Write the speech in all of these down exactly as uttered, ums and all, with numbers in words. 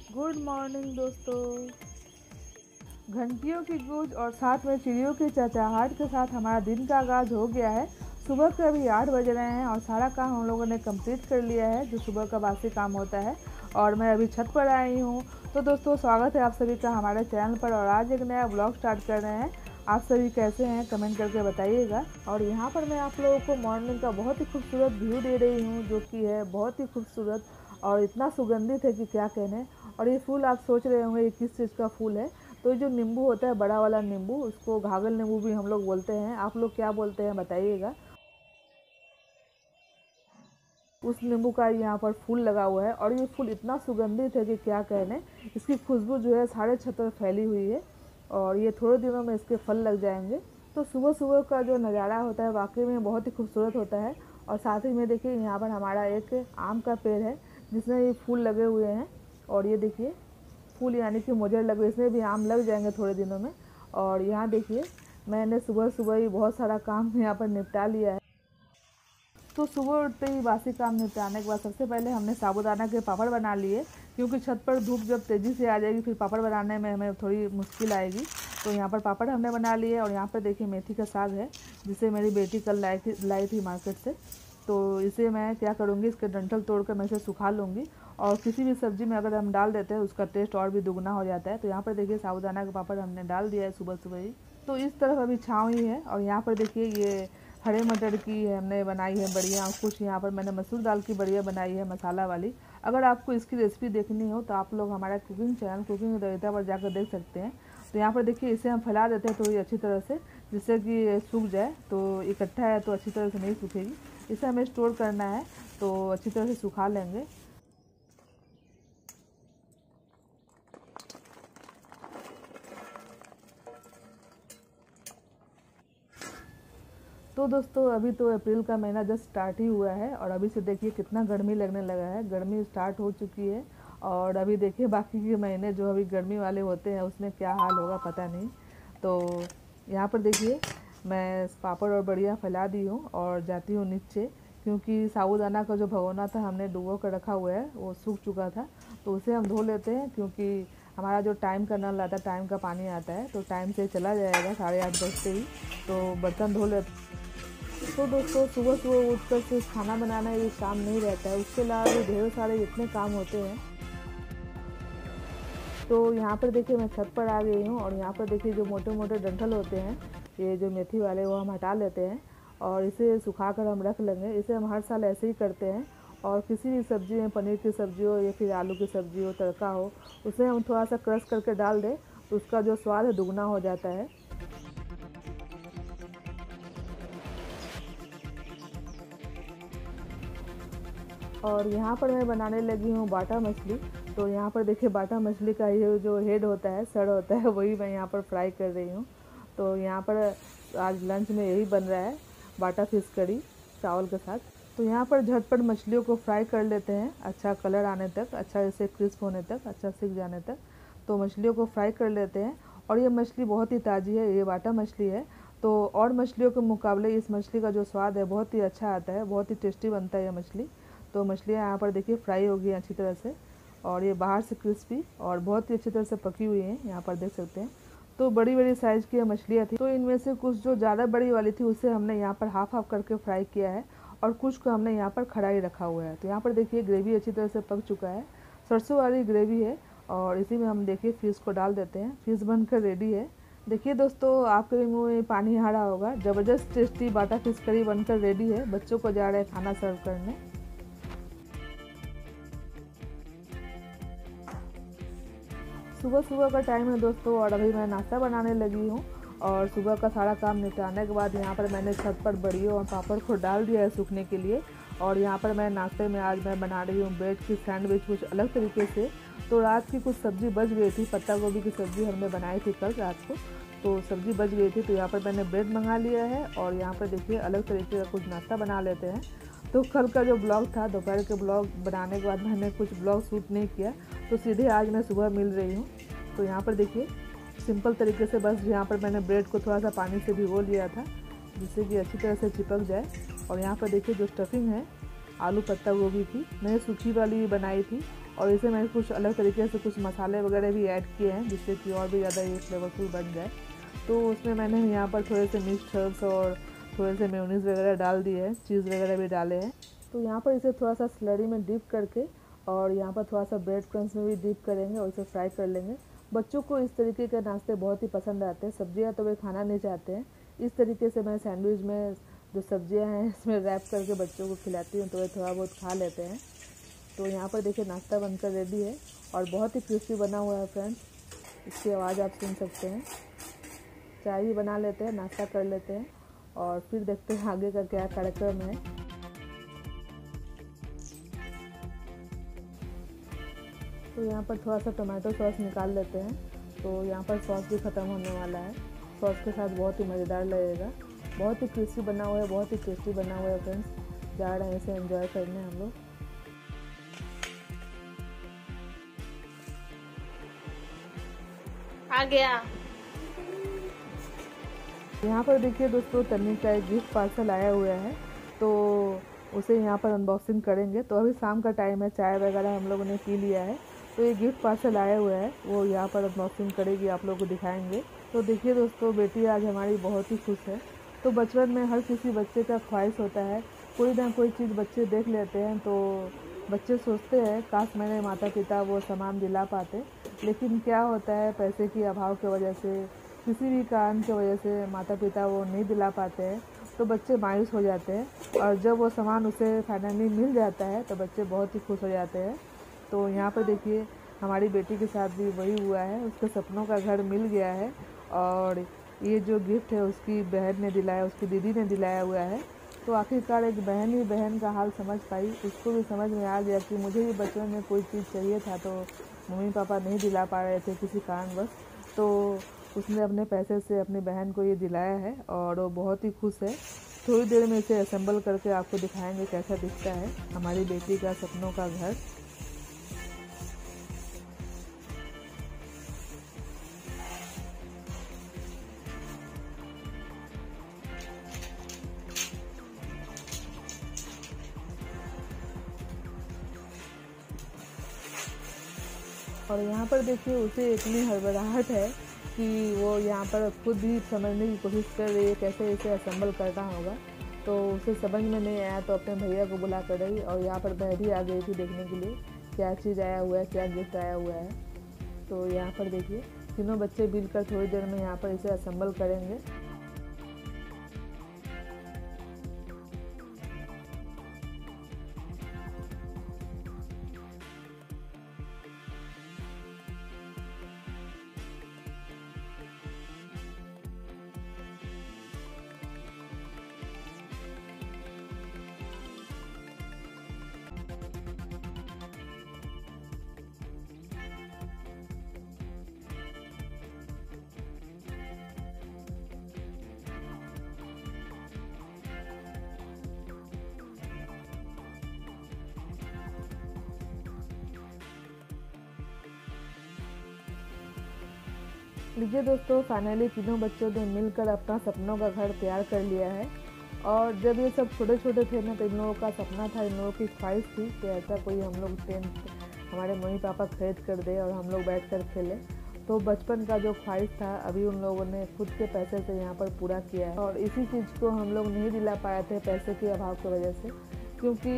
Good morning दोस्तों। घंटियों की गूंज और साथ में चिड़ियों की चहचहाहट के साथ हमारा दिन का आगाज़ हो गया है। सुबह के अभी आठ बज रहे हैं और सारा काम हम लोगों ने कंप्लीट कर लिया है जो सुबह का बासी काम होता है। और मैं अभी छत पर आई हूँ। तो दोस्तों स्वागत है आप सभी का हमारे चैनल पर और आज एक नया ब्लॉग स्टार्ट कर रहे हैं। आप सभी कैसे हैं कमेंट करके बताइएगा। और यहाँ पर मैं आप लोगों को मॉर्निंग का बहुत ही खूबसूरत व्यू दे रही हूँ जो कि है बहुत ही खूबसूरत और इतना सुगंधित है कि क्या कहने। और ये फूल आप सोच रहे होंगे ये किस चीज़ का फूल है। तो जो नींबू होता है बड़ा वाला नींबू उसको घाघल नींबू भी हम लोग बोलते हैं। आप लोग क्या बोलते हैं बताइएगा। उस नींबू का यहाँ पर फूल लगा हुआ है और ये फूल इतना सुगंधित है कि क्या कहने। इसकी खुशबू जो है सारे छत पर फैली हुई है और ये थोड़े दिनों में इसके फल लग जाएंगे। तो सुबह सुबह का जो नज़ारा होता है वाकई में बहुत ही खूबसूरत होता है। और साथ ही में देखिए यहाँ पर हमारा एक आम का पेड़ है जिसमें ये फूल लगे हुए हैं। और ये देखिए फूल यानी कि मोजर लगे, इसमें भी आम लग जाएंगे थोड़े दिनों में। और यहाँ देखिए मैंने सुबह सुबह ही बहुत सारा काम यहाँ पर निपटा लिया है। तो सुबह उठते ही बासी काम निपटाने के बाद सबसे पहले हमने साबूदाना के पापड़ बना लिए क्योंकि छत पर धूप जब तेज़ी से आ जाएगी फिर पापड़ बनाने में हमें थोड़ी मुश्किल आएगी। तो यहाँ पर पापड़ हमने बना लिए और यहाँ पर देखिए मेथी का साग है जिसे मेरी बेटी कल लाई थी लाई थी मार्केट से। तो इसे मैं क्या करूँगी, इसके डंठल तोड़ कर मैं इसे सुखा लूँगी और किसी भी सब्ज़ी में अगर हम डाल देते हैं उसका टेस्ट और भी दुगना हो जाता है। तो यहाँ पर देखिए साबूदाना का पापड़ हमने डाल दिया है सुबह सुबह ही। तो इस तरफ अभी छाँव ही है। और यहाँ पर देखिए ये हरे मटर की हमने बनाई है बढ़िया। कुछ यहाँ पर मैंने मसूर दाल की बढ़िया बनाई है मसाला वाली। अगर आपको इसकी रेसिपी देखनी हो तो आप लोग हमारा cooking channel cooking with Ravita पर जाकर देख सकते हैं। तो यहाँ पर देखिए इसे हम फैला देते हैं थोड़ी अच्छी तरह से जिससे कि सूख जाए। तो इकट्ठा है तो अच्छी तरह से नहीं सूखेगी, इसे हमें स्टोर करना है तो अच्छी तरह से सुखा लेंगे। तो दोस्तों अभी तो अप्रैल का महीना जस्ट स्टार्ट ही हुआ है और अभी से देखिए कितना गर्मी लगने लगा है। गर्मी स्टार्ट हो चुकी है और अभी देखिए बाकी के महीने जो अभी गर्मी वाले होते हैं उसमें क्या हाल होगा पता नहीं। तो यहाँ पर देखिए मैं पापड़ और बढ़िया फैला दी हूँ और जाती हूँ नीचे क्योंकि साबूदाना का जो भगोना था हमने डुबो कर रखा हुआ है वो सूख चुका था। तो उसे हम धो लेते हैं क्योंकि हमारा जो टाइम का नल आता है टाइम का पानी आता है तो टाइम से चला जाएगा साढ़े आठ बजते ही। तो बर्तन धो लेते। तो दोस्तों सुबह सुबह उठकर सिर्फ खाना बनाना ये काम नहीं रहता है, उसके अलावा भी ढेर सारे इतने काम होते हैं। तो यहाँ पर देखिए मैं छत पर आ गई हूँ और यहाँ पर देखिए जो मोटे मोटे डंठल होते हैं ये जो मेथी वाले वो हम हटा लेते हैं और इसे सुखा कर हम रख लेंगे। इसे हम हर साल ऐसे ही करते हैं। और किसी भी सब्ज़ी में पनीर की सब्ज़ी हो या फिर आलू की सब्ज़ी हो तड़का हो उसे हम थोड़ा सा क्रश करके डाल दें तो उसका जो स्वाद है दुगना हो जाता है। और यहाँ पर मैं बनाने लगी हूँ बाटा मछली। तो यहाँ पर देखिए बाटा मछली का ये जो हेड होता है सड़ होता है वही मैं यहाँ पर फ्राई कर रही हूँ। तो यहाँ पर आज लंच में यही बन रहा है बाटा फिश करी चावल के साथ। तो यहाँ पर झटपट मछलियों को फ्राई कर लेते हैं अच्छा कलर आने तक, अच्छा इसे क्रिस्प होने तक, अच्छा सीख जाने तक। तो मछलियों को फ्राई कर लेते हैं और ये मछली बहुत ही ताज़ी है, ये बाटा मछली है। तो और मछलियों के मुकाबले इस मछली का जो स्वाद है बहुत ही अच्छा आता है, बहुत ही टेस्टी बनता है ये मछली। तो मछलियाँ यहाँ पर देखिए फ्राई हो गई अच्छी तरह से और ये बाहर से क्रिस्पी और बहुत ही अच्छी तरह से पकी हुई हैं, यहाँ पर देख सकते हैं। तो बड़ी बड़ी साइज़ की मछलियाँ थी तो इनमें से कुछ जो ज़्यादा बड़ी वाली थी उसे हमने यहाँ पर हाफ हाफ करके फ्राई किया है और कुछ को हमने यहाँ पर खड़ा ही रखा हुआ है। तो यहाँ पर देखिए ग्रेवी अच्छी तरह से पक चुका है, सरसों वाली ग्रेवी है। और इसी में हम देखिए फ़िश को डाल देते हैं, फ़िश बनकर रेडी है। देखिए दोस्तों आपके भी मुँह में पानी आ रहा होगा, ज़बरदस्त टेस्टी बाटा फिश करी बनकर रेडी है। बच्चों को जा रहे हैं खाना सर्व करने। सुबह सुबह का टाइम है दोस्तों और अभी मैं नाश्ता बनाने लगी हूँ। और सुबह का सारा काम निपटाने के बाद यहाँ पर मैंने छत पर बड़ियों और पापड़ को डाल दिया है सूखने के लिए। और यहाँ पर मैं नाश्ते में आज मैं बना रही हूँ ब्रेड की सैंडविच कुछ अलग तरीके से। तो रात की कुछ सब्ज़ी बच गई थी, पत्ता गोभी की सब्ज़ी हमने बनाई थी कल रात को, तो सब्ज़ी बच गई थी। तो यहाँ पर मैंने ब्रेड मंगा लिया है और यहाँ पर देखिए अलग तरीके का कुछ नाश्ता बना लेते हैं। तो कल का जो ब्लॉग था दोपहर के ब्लॉग बनाने के बाद मैंने कुछ ब्लॉग शूट नहीं किया तो सीधे आज मैं सुबह मिल रही हूँ। तो यहाँ पर देखिए सिंपल तरीके से बस यहाँ पर मैंने ब्रेड को थोड़ा सा पानी से भिगो लिया था जिससे कि अच्छी तरह से चिपक जाए। और यहाँ पर देखिए जो स्टफिंग है आलू पत्ता गोभी की मैंने सूखी वाली बनाई थी और इसे मैंने कुछ अलग तरीके से कुछ मसाले वगैरह भी ऐड किए हैं जिससे कि और भी ज़्यादा ये फ्लेवरफुल बन जाए। तो उसमें मैंने यहाँ पर थोड़े से मिक्स्ड हर्ब्स और थोड़े से मेयोनीज वगैरह डाल दिए हैं, चीज़ वगैरह भी डाले हैं। तो यहाँ पर इसे थोड़ा सा स्लरी में डिप करके और यहाँ पर थोड़ा सा ब्रेड क्रम्स में भी डिप करेंगे और इसे फ्राई कर लेंगे। बच्चों को इस तरीके के नाश्ते बहुत ही पसंद आते हैं, सब्जियाँ तो वे खाना नहीं चाहते हैं। इस तरीके से मैं सैंडविच में जो सब्जियाँ हैं इसमें रैप करके बच्चों को खिलाती हूँ तो वे थोड़ा बहुत खा लेते हैं। तो यहाँ पर देखिए नाश्ता बनकर रेडी है और बहुत ही क्रिस्पी बना हुआ है फ्रेंड्स, इसकी आवाज़ आप सुन सकते हैं। चाय भी बना लेते हैं, नाश्ता कर लेते हैं और फिर देखते हैं आगे का क्या कार्यक्रम है। तो यहाँ पर थोड़ा सा टोमेटो सॉस निकाल लेते हैं। तो यहाँ पर सॉस भी ख़त्म होने वाला है, सॉस के साथ बहुत ही मज़ेदार लगेगा। बहुत ही क्रिस्पी बना हुआ है, बहुत ही टेस्टी बना हुआ है फ्रेंड्स। जा रहे हैं इसे एंजॉय करने हम लोग। आ गया। यहाँ पर देखिए दोस्तों, तन्नी का एक गिफ्ट पार्सल आया हुआ है तो उसे यहाँ पर अनबॉक्सिंग करेंगे। तो अभी शाम का टाइम है, चाय वगैरह हम लोगों ने पी लिया है, तो ये गिफ्ट पार्सल आया हुआ है वो यहाँ पर अनबॉक्सिंग करेगी, आप लोगों को दिखाएंगे। तो देखिए दोस्तों, बेटी आज हमारी बहुत ही खुश है। तो बचपन में हर किसी बच्चे का ख्वाहिश होता है, कोई ना कोई चीज़ बच्चे देख लेते हैं तो बच्चे सोचते हैं काश मेरे माता पिता वो सामान दिला पाते, लेकिन क्या होता है पैसे की अभाव की वजह से, किसी भी कारण की वजह से माता पिता वो नहीं दिला पाते हैं तो बच्चे मायूस हो जाते हैं। और जब वो सामान उसे फाइनली मिल जाता है तो बच्चे बहुत ही खुश हो जाते हैं। तो यहाँ पर देखिए हमारी बेटी के साथ भी वही हुआ है, उसके सपनों का घर मिल गया है और ये जो गिफ्ट है उसकी बहन ने दिलाया, उसकी दीदी ने दिलाया हुआ है। तो आखिरकार एक बहन ही बहन का हाल समझ पाई, उसको भी समझ में आ गया कि मुझे भी बचपन में कोई चीज़ चाहिए था तो मम्मी पापा नहीं दिला पा रहे थे किसी कारणवश, तो उसने अपने पैसे से अपनी बहन को ये दिलाया है और वो बहुत ही खुश है। थोड़ी देर में इसे असेंबल करके आपको दिखाएंगे कैसा दिखता है हमारी बेटी का सपनों का घर। और यहाँ पर देखिए उसे इतनी हड़बड़ाहट है कि वो यहाँ पर खुद ही समझने की कोशिश कर रही है कैसे इसे असेंबल करना होगा। तो उसे समझ में नहीं आया तो अपने भैया को बुला कर रही और यहाँ पर मैं भी आ गई थी देखने के लिए क्या चीज़ आया हुआ है, क्या गिफ्ट आया हुआ है। तो यहाँ पर देखिए तीनों बच्चे मिलकर थोड़ी देर में यहाँ पर इसे असेंबल करेंगे। लीजिए दोस्तों, फाइनली तीनों बच्चों ने मिलकर अपना सपनों का घर तैयार कर लिया है। और जब ये सब छोटे छोटे थे ना तो इन लोगों का सपना था, इन लोगों की ख्वाहिश थी कि ऐसा कोई हम लोग टेंट हमारे मम्मी पापा खरीद कर दे और हम लोग बैठ कर खेलें। तो बचपन का जो ख्वाहिश था अभी उन लोगों ने खुद के पैसे से यहाँ पर पूरा किया है। और इसी चीज़ को हम लोग नहीं दिला पाए थे पैसे के अभाव की वजह से, क्योंकि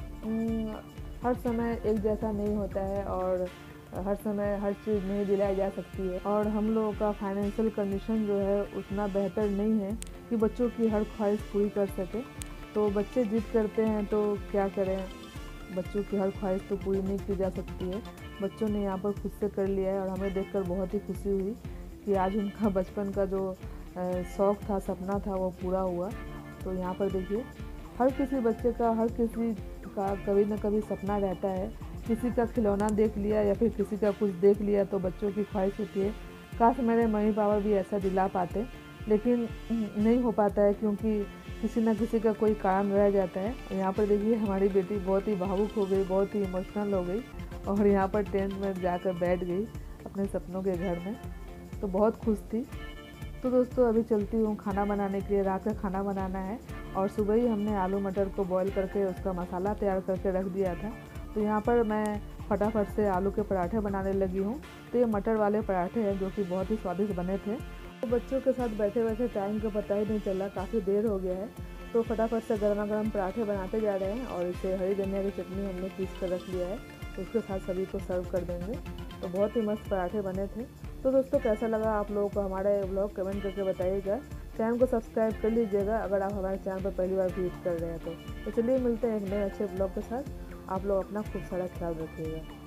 हर समय एक जैसा नहीं होता है और हर समय हर चीज़ नहीं दिलाई जा सकती है। और हम लोगों का फाइनेंशियल कंडीशन जो है उतना बेहतर नहीं है कि बच्चों की हर ख्वाहिश पूरी कर सके। तो बच्चे जिद करते हैं तो क्या करें, बच्चों की हर ख्वाहिश तो पूरी नहीं की जा सकती है। बच्चों ने यहाँ पर खुद से कर लिया है और हमें देखकर बहुत ही खुशी हुई कि आज उनका बचपन का जो शौक़ था, सपना था, वो पूरा हुआ। तो यहाँ पर देखिए हर किसी बच्चे का हर किसी का कभी ना कभी सपना रहता है, किसी का खिलौना देख लिया या फिर किसी का कुछ देख लिया तो बच्चों की ख्वाहिश होती है काश मेरे मम्मी पापा भी ऐसा दिला पाते, लेकिन नहीं हो पाता है क्योंकि किसी ना किसी का कोई कारण रह जाता है। यहाँ पर देखिए हमारी बेटी बहुत ही भावुक हो गई, बहुत ही इमोशनल हो गई और यहाँ पर टेंट में जाकर बैठ गई अपने सपनों के घर में, तो बहुत खुश थी। तो दोस्तों अभी चलती हूँ खाना बनाने के लिए, रात का खाना बनाना है और सुबह ही हमने आलू मटर को बॉईल करके उसका मसाला तैयार करके रख दिया था। तो यहाँ पर मैं फटाफट से आलू के पराठे बनाने लगी हूँ। तो ये मटर वाले पराठे हैं जो कि बहुत ही स्वादिष्ट बने थे। तो बच्चों के साथ बैठे बैठे टाइम का पता ही नहीं चला, काफ़ी देर हो गया है। तो फटाफट से गर्मा गर्म पराठे बनाते जा रहे हैं और इसे हरी धनिया की चटनी हमने पीस कर रख लिया है, उसके साथ सभी को सर्व कर देंगे। तो बहुत ही मस्त पराठे बने थे। तो दोस्तों कैसा लगा आप लोगों को हमारा ब्लॉग कमेंट करके बताइएगा। चैनल को सब्सक्राइब कर लीजिएगा अगर आप हमारे चैनल पर पहली बार विजिट कर रहे हैं तो। तो चलिए मिलते हैं एक नए अच्छे ब्लॉग के साथ। आप लोग अपना खूब सारा ख्याल रखिएगा।